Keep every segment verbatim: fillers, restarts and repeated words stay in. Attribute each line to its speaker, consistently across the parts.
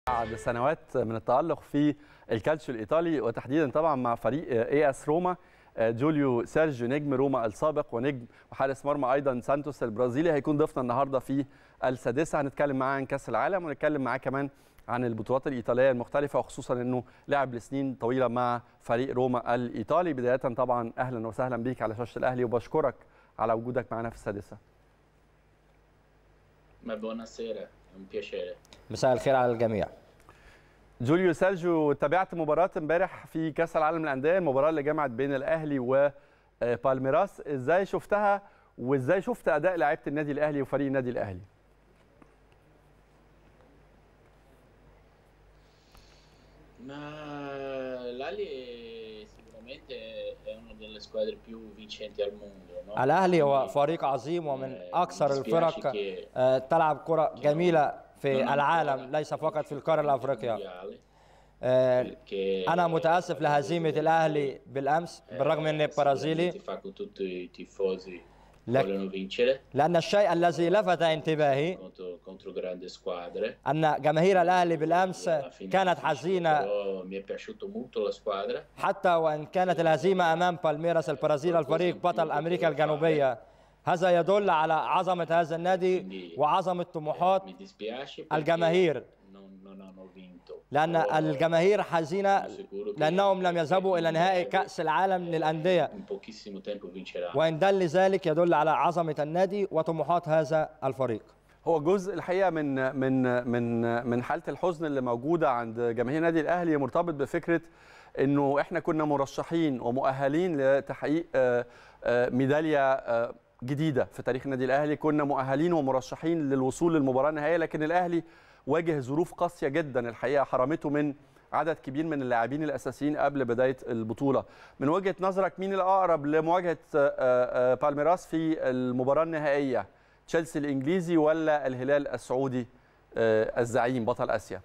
Speaker 1: بعد سنوات من التألق في الكالتشيو الإيطالي وتحديدا طبعا مع فريق اي اس روما، جوليو سيرجيو نجم روما السابق ونجم وحارس مرمى ايضا سانتوس البرازيلي هيكون ضيفنا النهارده في السادسه. هنتكلم معاه عن كاس العالم ونتكلم معاه كمان عن البطولات الإيطالية المختلفة، وخصوصا انه لعب لسنين طويلة مع فريق روما الإيطالي. بداية طبعا اهلا وسهلا بيك على شاشة الأهلي وبشكرك على وجودك معنا في السادسه.
Speaker 2: Buonasera, è un piacere.
Speaker 3: مساء الخير على الجميع.
Speaker 1: جوليو سيرجيو، تابعت مباراة امبارح في كأس العالم للأندية، المباراة اللي جمعت بين الأهلي وبالميراس، ازاي شفتها وازاي شفت أداء لاعيبة النادي الأهلي وفريق النادي الأهلي؟
Speaker 2: Ma l'Ali sicuramente è una delle squadre più vincenti al mondo, no?
Speaker 3: الأهلي هو فريق عظيم ومن أكثر الفرق تلعب كرة جميلة في العالم، ليس فقط في القارة الأفريقية. أنا متأسف لهزيمة الأهلي بالأمس بالرغم أني برازيلي، لأن الشيء الذي لفت انتباهي أن جماهير الأهلي بالأمس كانت حزينة، حتى وإن كانت الهزيمة أمام بالميراس البرازيلي الفريق بطل أمريكا الجنوبية. هذا يدل على عظمة هذا النادي وعظمة طموحات الجماهير، لأن الجماهير حزينة لأنهم لم يذهبوا إلى نهائي كأس العالم للأندية، وإن دل ذلك يدل على عظمة النادي وطموحات هذا الفريق.
Speaker 1: هو جزء الحقيقة من من من من حالة الحزن اللي موجودة عند جماهير النادي الأهلي مرتبط بفكرة إنه إحنا كنا مرشحين ومؤهلين لتحقيق ميدالية جديدة في تاريخ النادي الأهلي، كنا مؤهلين ومرشحين للوصول للمباراة النهائية، لكن الأهلي واجه ظروف قاسية جدا الحقيقة حرمته من عدد كبير من اللاعبين الأساسيين قبل بداية البطولة. من وجهة نظرك مين الأقرب لمواجهة بالميراس في المباراة النهائية؟ تشيلسي الإنجليزي ولا الهلال السعودي الزعيم بطل آسيا؟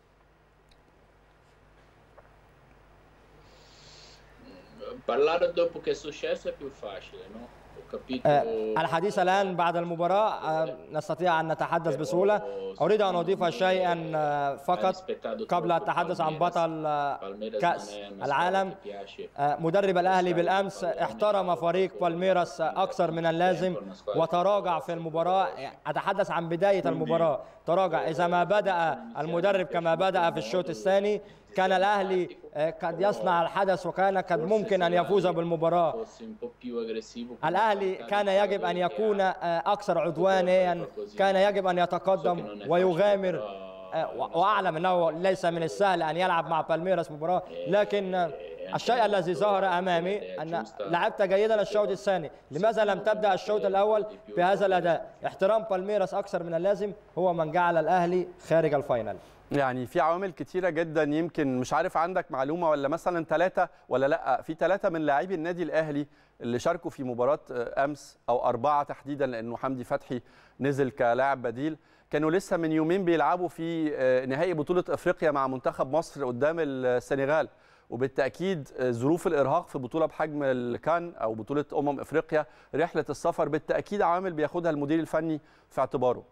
Speaker 2: Parlare dopo che è successo è più facile, no?
Speaker 3: الحديث الآن بعد المباراة نستطيع أن نتحدث بسهولة. أريد أن أضيف شيئا فقط قبل التحدث عن بطل كأس العالم. مدرب الأهلي بالأمس احترم فريق بالميراس أكثر من اللازم وتراجع في المباراة. أتحدث عن بداية المباراة، تراجع. إذا ما بدأ المدرب كما بدأ في الشوط الثاني كان الأهلي قد يصنع الحدث وكان قد ممكن أن يفوز بالمباراة. الأهلي كان يجب أن يكون أكثر عدوانيا، كان يجب أن يتقدم ويغامر، وأعلم أنه ليس من السهل أن يلعب مع بالميراس مباراة، لكن الشيء الذي ظهر أمامي أن لعبت جيدا الشوط الثاني. لماذا لم تبدأ الشوط الأول بهذا الأداء؟ احترام بالميراس أكثر من اللازم هو من جعل الأهلي خارج الفاينل.
Speaker 1: يعني في عوامل كتيرة جدا، يمكن مش عارف عندك معلومة ولا مثلا ثلاثة ولا لا، في ثلاثة من لاعبي النادي الأهلي اللي شاركوا في مباراة أمس، أو أربعة تحديدا لأنه حمدي فتحي نزل كلاعب بديل، كانوا لسه من يومين بيلعبوا في نهائي بطولة أفريقيا مع منتخب مصر قدام السنغال، وبالتأكيد ظروف الإرهاق في بطولة بحجم الكان أو بطولة أمم أفريقيا، رحلة السفر بالتأكيد عوامل بياخدها المدير الفني في اعتباره.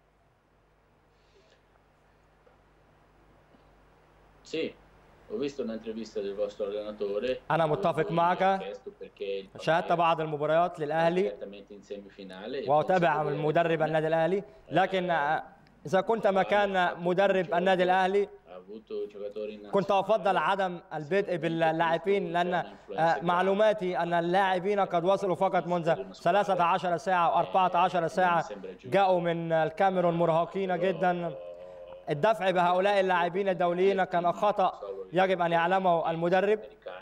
Speaker 3: أنا متفق معك. شاهدت بعض المباريات للأهلي وأتابع المدرب النادي الأهلي، لكن إذا كنت مكان مدرب النادي الأهلي كنت أفضل عدم البدء باللاعبين، لأن معلوماتي أن اللاعبين قد وصلوا فقط منذ ثلاثة عشر ساعة أو أربعة عشر ساعة، جاءوا من الكاميرون مرهقين جدا. الدفع بهؤلاء اللاعبين الدوليين كان خطأ يجب أن يعلمه المدرب،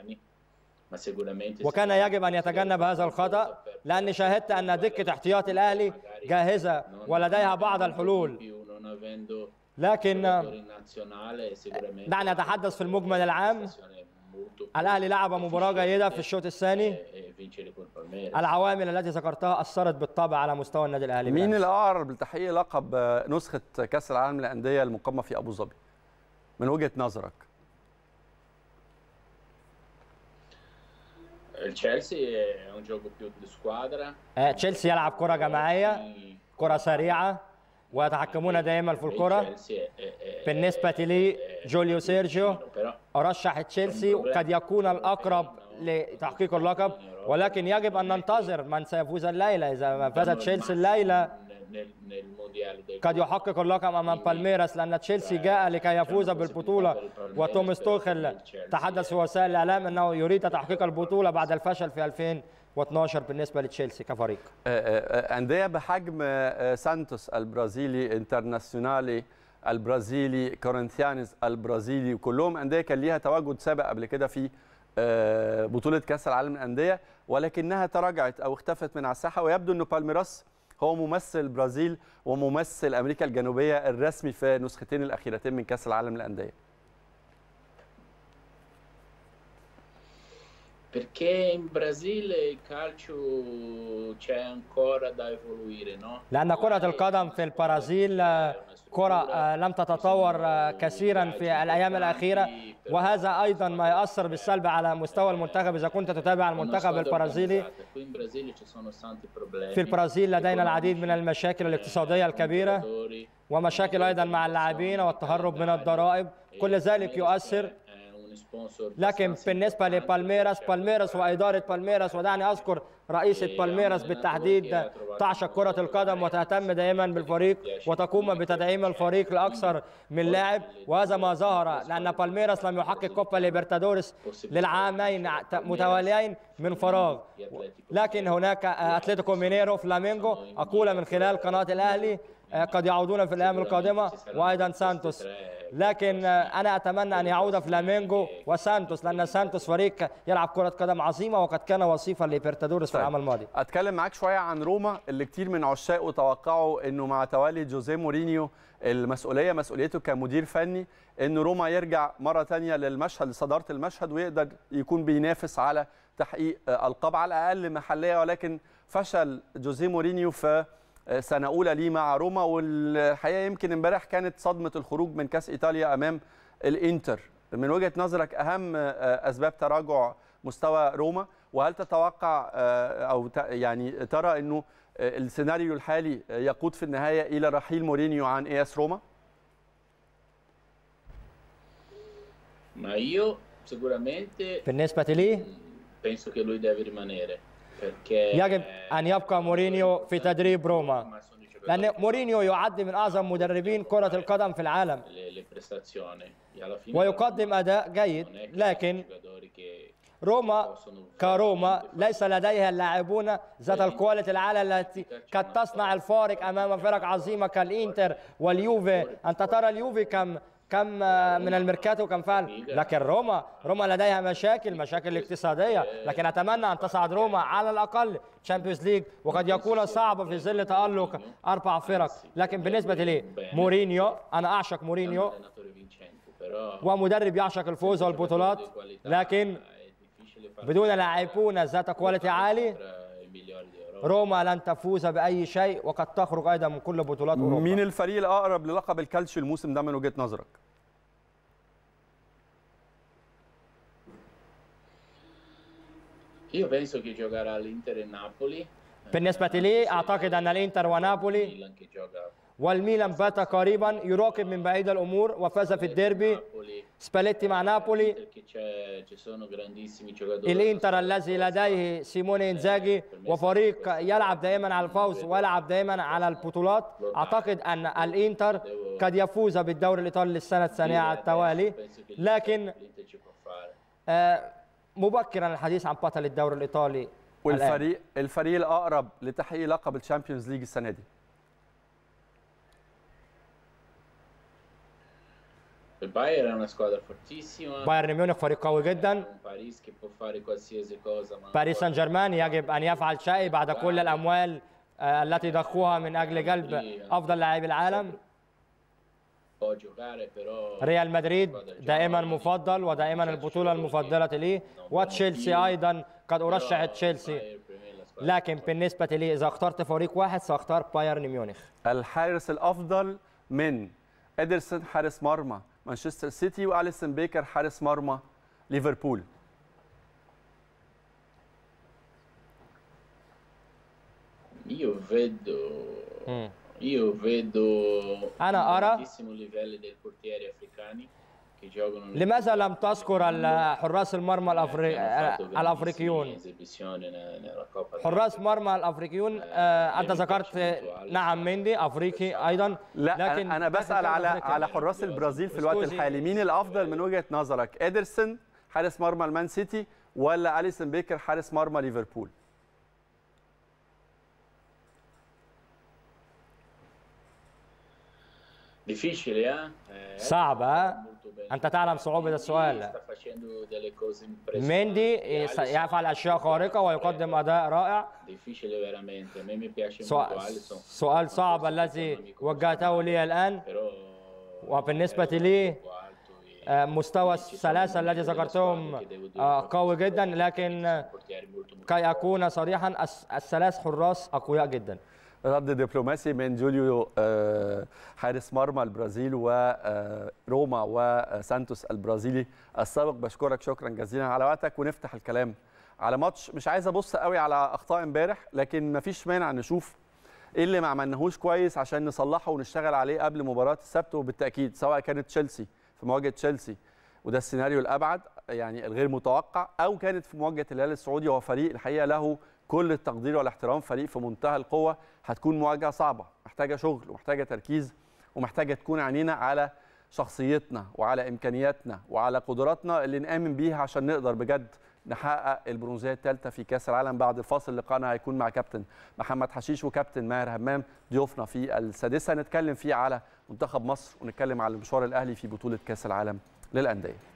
Speaker 3: وكان يجب أن يتجنب هذا الخطأ، لأني شاهدت أن دكة احتياطي الأهلي جاهزة ولديها بعض الحلول. لكن دعني أتحدث في المجمل العام. الأهلي لعب مباراة جيدة في الشوط الثاني. العوامل التي ذكرتها أثرت بالطبع على مستوى النادي الأهلي.
Speaker 1: مين الأقرب لتحقيق لقب نسخة كأس العالم للأندية المقامة في أبو ظبي من وجهة نظرك؟
Speaker 3: تشيلسي يلعب كرة جماعية، كرة سريعة، ويتحكمون دائما في الكرة. بالنسبة لي جوليو سيرجيو أرشح تشيلسي وقد يكون الأقرب لتحقيق اللقب، ولكن يجب أن ننتظر من سيفوز الليلة. إذا فاز تشيلسي الليلة قد يحقق اللقب أمام بالميراس، لأن تشيلسي جاء لكي يفوز بالبطولة، وتوماس توخل تحدث في وسائل الإعلام أنه يريد تحقيق البطولة بعد الفشل في ألفين واثناشر بالنسبة لتشيلسي كفريق.
Speaker 1: أندية بحجم سانتوس البرازيلي، انترناسيونالي البرازيلي، كورنثيانز البرازيلي، وكلهم أندية كان ليها تواجد سابق قبل كده في بطولة كأس العالم للأندية، ولكنها تراجعت أو اختفت من على الساحة. ويبدو أنه بالميراس هو ممثل البرازيل وممثل أمريكا الجنوبية الرسمي في نسختين الأخيرتين من كأس العالم للأندية.
Speaker 2: Perché in Brasile il calcio c'è ancora da evoluire, no?
Speaker 3: لأن كرة القدم في البرازيل كرة لم تتطور كثيرا في الأيام الأخيرة، وهذا أيضا ما يؤثر بالسلب على مستوى المنتخب. إذا كنت تتابع المنتخب البرازيلي، في البرازيل لدينا العديد من المشاكل الاقتصادية الكبيرة، ومشاكل أيضا مع اللاعبين والتهرب من الضرائب، كل ذلك يؤثر. لكن بالنسبة لبالميراس، بالميراس وإدارة بالميراس، ودعني أذكر رئيسة بالميراس بالتحديد، تعشق كرة القدم وتهتم دائما بالفريق وتقوم بتدعيم الفريق لأكثر من لاعب، وهذا ما ظهر، لأن بالميراس لم يحقق كوبا ليبرتادوريس للعامين متواليين من فراغ. لكن هناك أتلتيكو مينيرو، فلامينغو، أقول من خلال قناة الأهلي قد يعودون في الأيام القادمة، وأيضا سانتوس. لكن أنا أتمنى أن يعود فلامينغو وسانتوس، لأن سانتوس فريق يلعب كرة قدم عظيمة وقد كان وصيفا لبرتادوريس في العام الماضي.
Speaker 1: أتكلم معاك شوية عن روما، اللي كتير من عشاقه توقعوا أنه مع تولي جوزيه مورينيو المسؤولية مسؤوليته كمدير فني، أن روما يرجع مرة تانية للمشهد، لصدارة المشهد، ويقدر يكون بينافس على تحقيق ألقاب على الأقل محلية. ولكن فشل جوزيه مورينيو في سنة أولى ليه مع روما، والحقيقة يمكن امبارح كانت صدمة الخروج من كأس إيطاليا أمام الإنتر. من وجهة نظرك أهم أسباب تراجع مستوى روما، وهل تتوقع أو يعني ترى أنه السيناريو الحالي يقود في النهاية إلى رحيل مورينيو عن إياس روما؟
Speaker 2: Ma io sicuramente
Speaker 3: بالنسبة لي
Speaker 2: penso che lui deve rimanere.
Speaker 3: يجب أن يبقى مورينيو في تدريب روما، لأن مورينيو يعد من أعظم مدربين كرة القدم في العالم ويقدم أداء جيد، لكن روما كروما ليس لديها اللاعبون ذات الكواليتي العالية التي قد تصنع الفارق أمام فرق عظيمة كالإنتر واليوفي. أنت ترى اليوفي كم كم من الميركاتو كم فعل، لكن روما روما لديها مشاكل مشاكل اقتصادية، لكن أتمنى أن تصعد روما على الأقل تشامبيونز ليج، وقد يكون صعب في ظل تألق أربع فرق. لكن بالنسبة لي مورينيو، أنا أعشق مورينيو ومدرب يعشق الفوز والبطولات، لكن بدون لاعبون ذات كواليتي عالي روما لن تفوز بأي شيء، وقد تخرج أيضا من كل بطولات أوروبا.
Speaker 1: مين الفريق الأقرب للقب الكالتشيو الموسم ده من وجهة نظرك؟
Speaker 2: Io penso che giocherà l'Inter e Napoli.
Speaker 3: بالنسبة لي أعتقد أن الإنتر ونابولي والميلان بات قريبا يراقب من بعيد الأمور وفاز في الديربي. سباليتي مع نابولي، الإنتر الذي لديه سيموني إنزاجي وفريق يلعب دائما على الفوز ويلعب دائما على البطولات. أعتقد أن الإنتر قد يفوز بالدوري الإيطالي للسنة الثانية على التوالي، لكن آه مبكرا الحديث عن بطل الدوري الإيطالي.
Speaker 1: والفريق الفريق الأقرب لتحقيق لقب الشامبيونز ليج السنة دي؟
Speaker 2: البايرن è una squadra fortissima.
Speaker 3: بايرن ميونخ فريق قوي جدا.
Speaker 2: باريس che può fare qualsiasi cosa.
Speaker 3: باريس سان جيرمان يجب ان يفعل شيء بعد كل الاموال التي ضخوها من اجل جلب افضل لاعبي العالم. ريال مدريد دائما مفضل ودائما البطوله المفضله لي، وتشيلسي ايضا قد ارشح تشيلسي، لكن بالنسبه لي اذا اخترت فريق واحد ساختار بايرن ميونخ.
Speaker 1: الحارس الافضل من إدرسون حارس مرمى مانشستر سيتي وأليسون بيكر حارس مرمى ليفربول.
Speaker 2: Io vedo Io vedo
Speaker 3: أنا أرى
Speaker 2: grandissimo livello dei portieri africani che giocano.
Speaker 3: لماذا لم تذكر حراس المرمى الأفري... الأفريقيون؟ حراس مرمى الأفريقيون أنت ذكرت نعم مندي أفريقي أيضا.
Speaker 1: لا لكن أنا بسأل على على حراس البرازيل في الوقت الحالي، مين الأفضل من وجهة نظرك؟ إيدرسون حارس مرمى المان سيتي ولا أليسون بيكر حارس مرمى ليفربول؟
Speaker 3: صعب ها؟ أنت تعلم صعوبة السؤال. مندي يفعل أشياء خارقة ويقدم أداء رائع. سؤال صعب الذي وجهته لي الآن، وبالنسبة لي مستوى الثلاثة الذي ذكرتهم قوي جدا، لكن كي أكون صريحا الثلاث حراس أقوياء جدا.
Speaker 1: رد دبلوماسي من جوليو حارس مرمى البرازيل وروما وسانتوس البرازيلي السابق. بشكرك شكرا جزيلا على وقتك، ونفتح الكلام على ماتش مش عايز ابص قوي على اخطاء امبارح، لكن مفيش مانع نشوف ايه اللي ما عملناهوش كويس عشان نصلحه ونشتغل عليه قبل مباراه السبت. وبالتاكيد سواء كانت تشيلسي في مواجهه تشيلسي وده السيناريو الابعد يعني الغير متوقع، او كانت في مواجهه الهلال السعودي وهو فريق الحقيقه له كل التقدير والاحترام، فريق في منتهى القوه، هتكون مواجهه صعبه محتاجه شغل ومحتاجه تركيز ومحتاجه تكون عينينا على شخصيتنا وعلى امكانياتنا وعلى قدراتنا اللي نآمن بيها عشان نقدر بجد نحقق البرونزيه الثالثه في كاس العالم. بعد الفاصل لقاءنا هيكون مع كابتن محمد حشيش وكابتن ماهر همام ضيوفنا في السادسه، نتكلم فيه على منتخب مصر ونتكلم على المشوار الاهلي في بطوله كاس العالم للانديه.